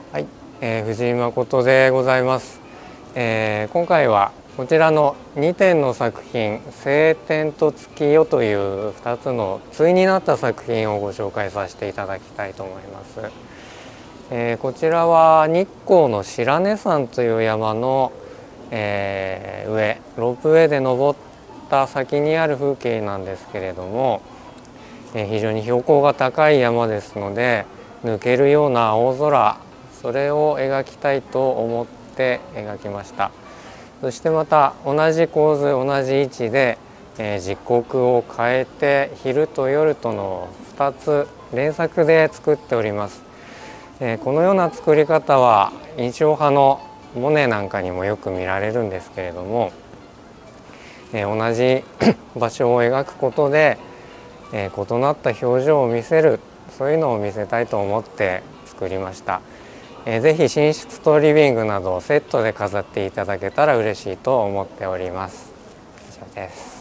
はい、藤井誠でございます。今回はこちらの2点の作品「晴天と月夜」という2つの対になった作品をご紹介させていただきたいと思います。こちらは日光の白根山という山の、上ロープウェイで登った先にある風景なんですけれども、非常に標高が高い山ですので、抜けるような青空、それを描きたいと思って描きました。そしてまた同じ構図同じ位置で、時刻を変えて昼と夜との2つ連作で作っております。このような作り方は印象派のモネなんかにもよく見られるんですけれども、同じ場所を描くことで、異なった表情を見せる、そういうのを見せたいと思って作りました。ぜひ寝室とリビングなどをセットで飾っていただけたら嬉しいと思っております。以上です。